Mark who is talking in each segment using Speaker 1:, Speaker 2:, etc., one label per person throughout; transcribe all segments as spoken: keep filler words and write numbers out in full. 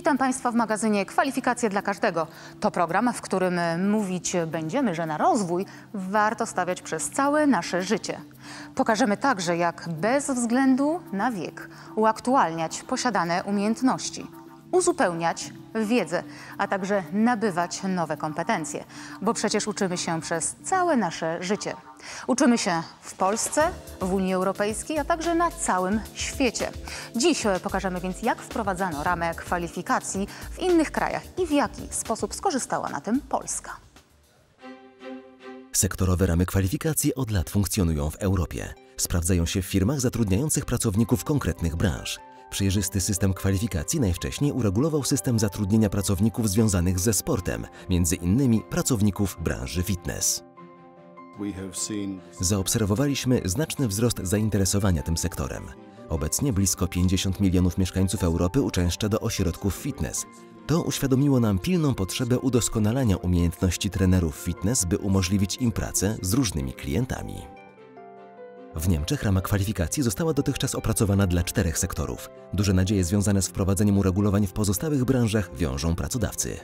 Speaker 1: Witam Państwa w magazynie Kwalifikacje dla Każdego. To program, w którym mówić będziemy, że na rozwój warto stawiać przez całe nasze życie. Pokażemy także, jak bez względu na wiek uaktualniać posiadane umiejętności, uzupełniać wiedzę, a także nabywać nowe kompetencje, bo przecież uczymy się przez całe nasze życie. Uczymy się w Polsce, w Unii Europejskiej, a także na całym świecie. Dziś pokażemy więc, jak wprowadzano ramę kwalifikacji w innych krajach i w jaki sposób skorzystała na tym Polska.
Speaker 2: Sektorowe ramy kwalifikacji od lat funkcjonują w Europie. Sprawdzają się w firmach zatrudniających pracowników konkretnych branż. Przejrzysty system kwalifikacji najwcześniej uregulował system zatrudnienia pracowników związanych ze sportem, między innymi pracowników branży fitness. Zaobserwowaliśmy znaczny wzrost zainteresowania tym sektorem. Obecnie blisko pięćdziesiąt milionów mieszkańców Europy uczęszcza do ośrodków fitness. To uświadomiło nam pilną potrzebę udoskonalania umiejętności trenerów fitness, by umożliwić im pracę z różnymi klientami. W Niemczech rama kwalifikacji została dotychczas opracowana dla czterech sektorów. Duże nadzieje związane z wprowadzeniem uregulowań w pozostałych branżach wiążą pracodawcy.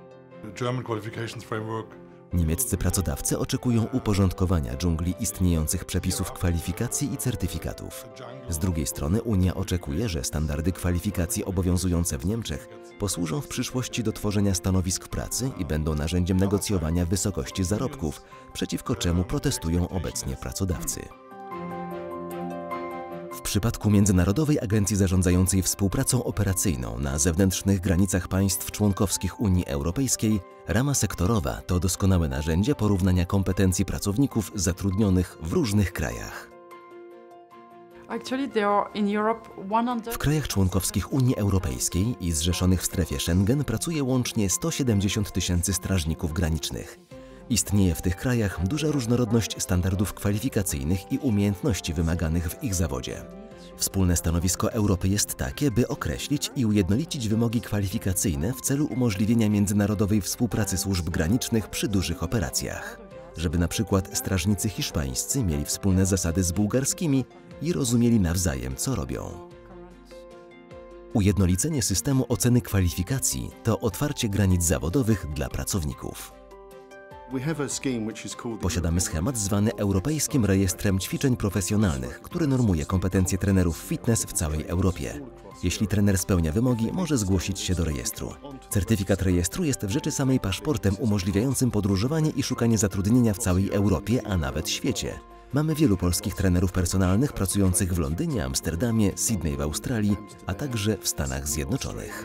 Speaker 2: Niemieccy pracodawcy oczekują uporządkowania dżungli istniejących przepisów kwalifikacji i certyfikatów. Z drugiej strony Unia oczekuje, że standardy kwalifikacji obowiązujące w Niemczech posłużą w przyszłości do tworzenia stanowisk pracy i będą narzędziem negocjowania wysokości zarobków, przeciwko czemu protestują obecnie pracodawcy. W przypadku Międzynarodowej Agencji Zarządzającej Współpracą Operacyjną na zewnętrznych granicach państw członkowskich Unii Europejskiej rama sektorowa to doskonałe narzędzie porównania kompetencji pracowników zatrudnionych w różnych krajach. W krajach członkowskich Unii Europejskiej i zrzeszonych w strefie Schengen pracuje łącznie sto siedemdziesiąt tysięcy strażników granicznych. Istnieje w tych krajach duża różnorodność standardów kwalifikacyjnych i umiejętności wymaganych w ich zawodzie. Wspólne stanowisko Europy jest takie, by określić i ujednolicić wymogi kwalifikacyjne w celu umożliwienia międzynarodowej współpracy służb granicznych przy dużych operacjach. Żeby na przykład strażnicy hiszpańscy mieli wspólne zasady z bułgarskimi i rozumieli nawzajem, co robią. Ujednolicenie systemu oceny kwalifikacji to otwarcie granic zawodowych dla pracowników. Posiadamy schemat zwany Europejskim Rejestrem Ćwiczeń Profesjonalnych, który normuje kompetencje trenerów fitness w całej Europie. Jeśli trener spełnia wymogi, może zgłosić się do rejestru. Certyfikat rejestru jest w rzeczy samej paszportem umożliwiającym podróżowanie i szukanie zatrudnienia w całej Europie, a nawet świecie. Mamy wielu polskich trenerów personalnych pracujących w Londynie, Amsterdamie, Sydney w Australii, a także w Stanach Zjednoczonych.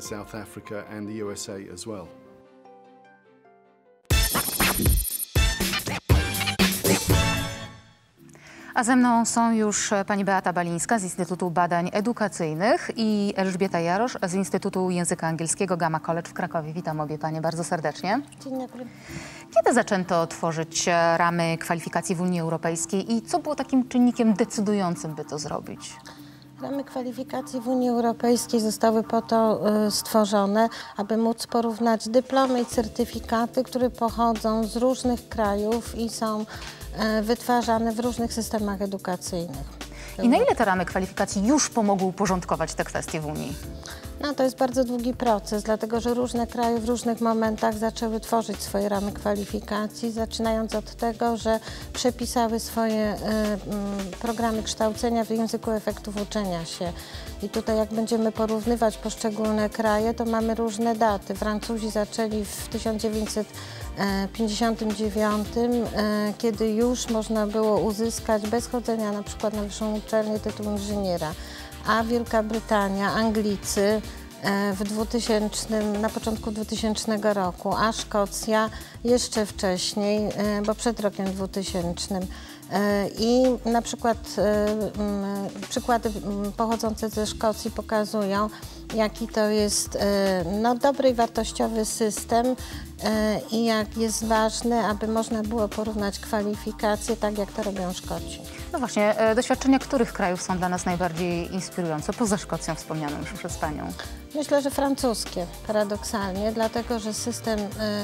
Speaker 1: A ze mną są już pani Beata Balińska z Instytutu Badań Edukacyjnych i Elżbieta Jarosz z Instytutu Języka Angielskiego Gamma College w Krakowie. Witam obie panie bardzo serdecznie.
Speaker 3: Dzień dobry.
Speaker 1: Kiedy zaczęto tworzyć ramy kwalifikacji w Unii Europejskiej i co było takim czynnikiem decydującym, by to zrobić?
Speaker 3: Ramy kwalifikacji w Unii Europejskiej zostały po to y, stworzone, aby móc porównać dyplomy i certyfikaty, które pochodzą z różnych krajów i są y, wytwarzane w różnych systemach edukacyjnych.
Speaker 1: I na ile te ramy kwalifikacji już pomogły uporządkować te kwestie w Unii?
Speaker 3: No, to jest bardzo długi proces, dlatego że różne kraje w różnych momentach zaczęły tworzyć swoje ramy kwalifikacji, zaczynając od tego, że przepisały swoje y, y, programy kształcenia w języku efektów uczenia się. I tutaj jak będziemy porównywać poszczególne kraje, to mamy różne daty. Francuzi zaczęli w tysiąc dziewięćset pięćdziesiątym dziewiątym, kiedy już można było uzyskać bez chodzenia na przykład na wyższą uczelnię tytuł inżyniera. A Wielka Brytania, Anglicy w dwutysięcznym, na początku dwutysięcznego roku, a Szkocja jeszcze wcześniej, bo przed rokiem dwutysięczym. I na przykład przykłady pochodzące ze Szkocji pokazują, jaki to jest no, dobry i wartościowy system i jak jest ważne, aby można było porównać kwalifikacje tak, jak to robią Szkoci.
Speaker 1: No właśnie, doświadczenia których krajów są dla nas najbardziej inspirujące, poza Szkocją wspomnianą już przez panią?
Speaker 3: Myślę, że francuskie, paradoksalnie, dlatego że system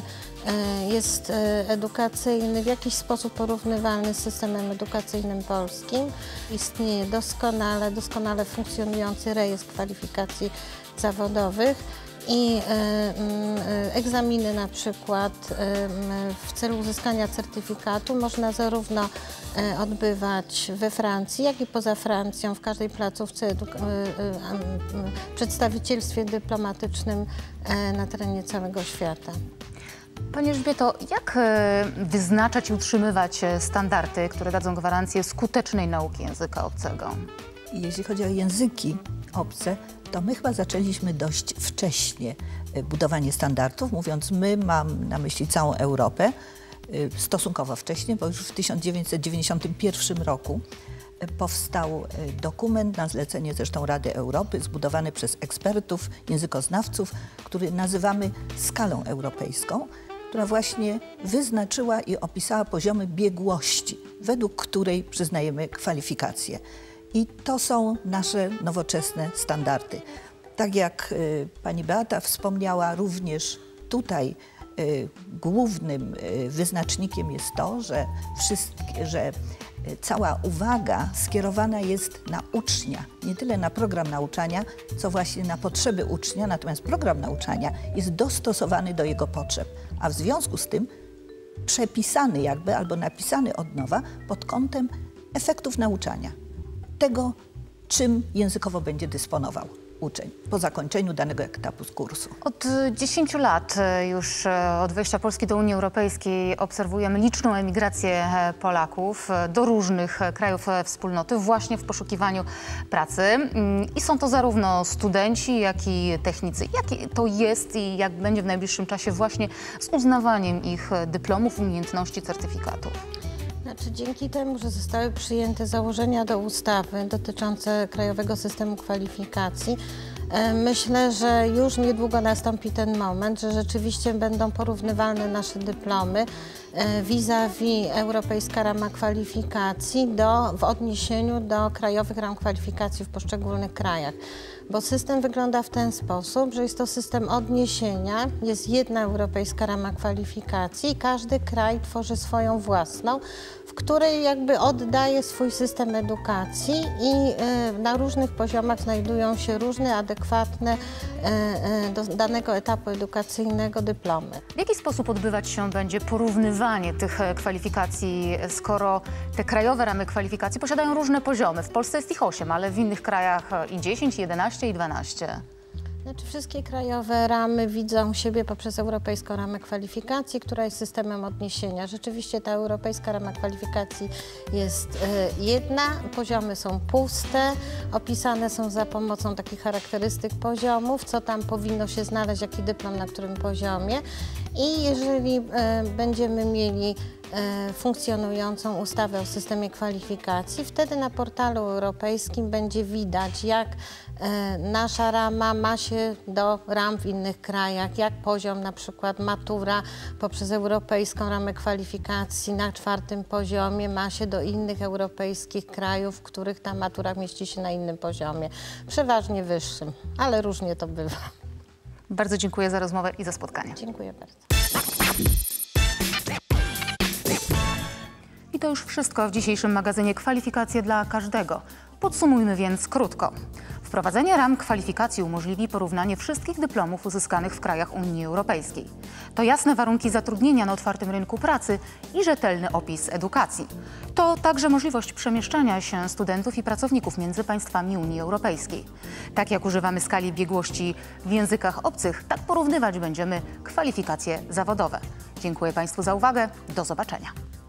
Speaker 3: jest edukacyjny, w jakiś sposób porównywalny z systemem edukacyjnym polskim. Istnieje doskonale, doskonale funkcjonujący rejestr kwalifikacji zawodowych i egzaminy na przykład w celu uzyskania certyfikatu można zarówno odbywać we Francji, jak i poza Francją, w każdej placówce, przedstawicielstwie dyplomatycznym na terenie całego świata.
Speaker 1: Pani Elżbieto, jak wyznaczać i utrzymywać standardy, które dadzą gwarancję skutecznej nauki języka obcego?
Speaker 4: Jeśli chodzi o języki obce, to my chyba zaczęliśmy dość wcześnie budowanie standardów. Mówiąc my, mam na myśli całą Europę, stosunkowo wcześnie, bo już w tysiąc dziewięćset dziewięćdziesiątym pierwszym roku powstał dokument na zlecenie zresztą Rady Europy, zbudowany przez ekspertów, językoznawców, który nazywamy skalą europejską, która właśnie wyznaczyła i opisała poziomy biegłości, według której przyznajemy kwalifikacje. I to są nasze nowoczesne standardy. Tak jak y, pani Beata wspomniała, również tutaj y, głównym y, wyznacznikiem jest to, że, wszystkie, że y, cała uwaga skierowana jest na ucznia, nie tyle na program nauczania, co właśnie na potrzeby ucznia, natomiast program nauczania jest dostosowany do jego potrzeb, a w związku z tym przepisany jakby albo napisany od nowa pod kątem efektów nauczania. Tego, czym językowo będzie dysponował uczeń po zakończeniu danego etapu z kursu.
Speaker 1: Od dziesięciu lat już od wejścia Polski do Unii Europejskiej obserwujemy liczną emigrację Polaków do różnych krajów wspólnoty właśnie w poszukiwaniu pracy. I są to zarówno studenci, jak i technicy. Jak to jest i jak będzie w najbliższym czasie właśnie z uznawaniem ich dyplomów, umiejętności, certyfikatów?
Speaker 3: Znaczy, dzięki temu, że zostały przyjęte założenia do ustawy dotyczące Krajowego Systemu Kwalifikacji, myślę, że już niedługo nastąpi ten moment, że rzeczywiście będą porównywalne nasze dyplomy vis-a-vis Europejska Rama Kwalifikacji do, w odniesieniu do krajowych ram kwalifikacji w poszczególnych krajach. Bo system wygląda w ten sposób, że jest to system odniesienia, jest jedna Europejska Rama Kwalifikacji i każdy kraj tworzy swoją własną, w której jakby oddaje swój system edukacji i y, na różnych poziomach znajdują się różne adekwatne y, y, do danego etapu edukacyjnego dyplomy.
Speaker 1: W jaki sposób odbywać się będzie porównywanie tych kwalifikacji, skoro te krajowe ramy kwalifikacji posiadają różne poziomy? W Polsce jest ich osiem, ale w innych krajach i dziesięć, i jedenaście, i dwanaście.
Speaker 3: Znaczy, wszystkie krajowe ramy widzą siebie poprzez Europejską Ramę Kwalifikacji, która jest systemem odniesienia. Rzeczywiście ta Europejska Rama Kwalifikacji jest y, jedna, poziomy są puste, opisane są za pomocą takich charakterystyk poziomów, co tam powinno się znaleźć, jaki dyplom na którym poziomie. I jeżeli y, będziemy mieli y, funkcjonującą ustawę o systemie kwalifikacji, wtedy na portalu europejskim będzie widać, jak y, nasza rama ma się do ram w innych krajach, jak poziom na przykład matura poprzez Europejską Ramę Kwalifikacji na czwartym poziomie ma się do innych europejskich krajów, w których ta matura mieści się na innym poziomie, przeważnie wyższym, ale różnie to bywa.
Speaker 1: Bardzo dziękuję za rozmowę i za spotkanie.
Speaker 3: Dziękuję bardzo.
Speaker 1: I to już wszystko w dzisiejszym magazynie Kwalifikacje dla każdego. Podsumujmy więc krótko. Wprowadzenie ram kwalifikacji umożliwi porównanie wszystkich dyplomów uzyskanych w krajach Unii Europejskiej. To jasne warunki zatrudnienia na otwartym rynku pracy i rzetelny opis edukacji. To także możliwość przemieszczania się studentów i pracowników między państwami Unii Europejskiej. Tak jak używamy skali biegłości w językach obcych, tak porównywać będziemy kwalifikacje zawodowe. Dziękuję Państwu za uwagę. Do zobaczenia.